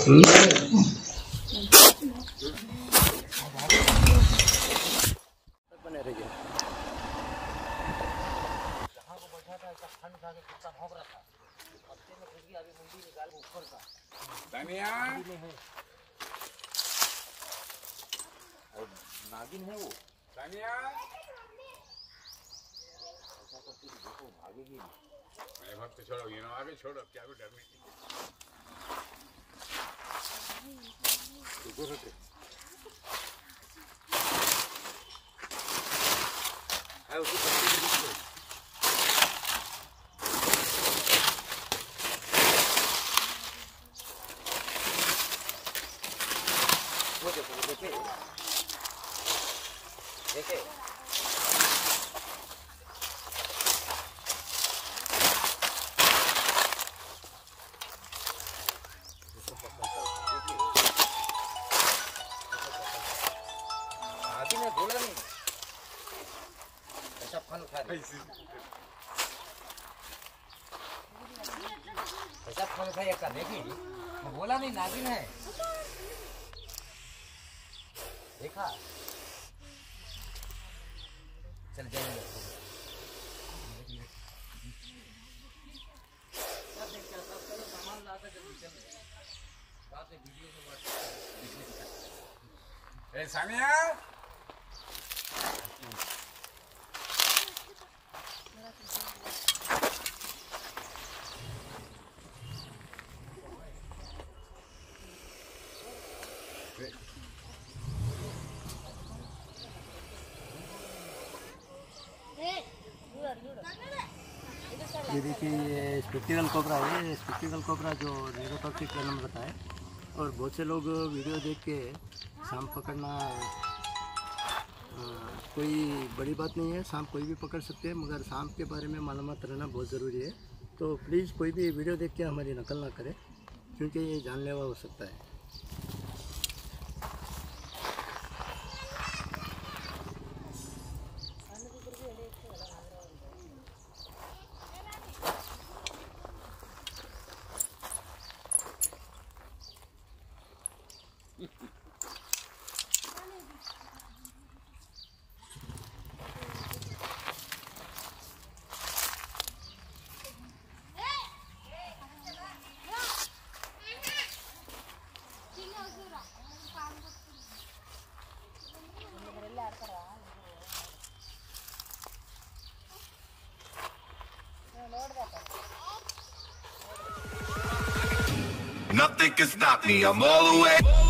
बने रहिए। जहाँ को बैठा था ऐसा ठंड खा के कुत्ता भौंक रहा था। हफ्ते में खुद अभी मुंडी निकाल ऊपर का धनिया और नागिन है वो धनिया ऐसा करती है देखो भागेगी। मैं भक्त छोड़ो ये ना आगे छोड़ो क्या भी डर नहीं। उसकी वो देखो देखे देखे आगे ने बोला नहीं ऐसा फल खा रही ऐसा फल खाया का देखी बोला नहीं नागिन है देखा चल जाएंगे सामान ला था जल्दी चल रात में वीडियो से सामिया ये देखिए ये स्पेक्टिकल कोबरा है। ये स्पेक्टिकल कोबरा जो न्यूरोटॉक्सिन वेनम रहता है और बहुत से लोग वीडियो देख के सांप पकड़ना कोई बड़ी बात नहीं है। सांप कोई भी पकड़ सकते हैं मगर सांप के बारे में मालूमात रहना बहुत ज़रूरी है। तो प्लीज़ कोई भी वीडियो देख के हमारी नकल ना करें क्योंकि ये जानलेवा हो सकता है। Nothing can stop me, I'm all the way.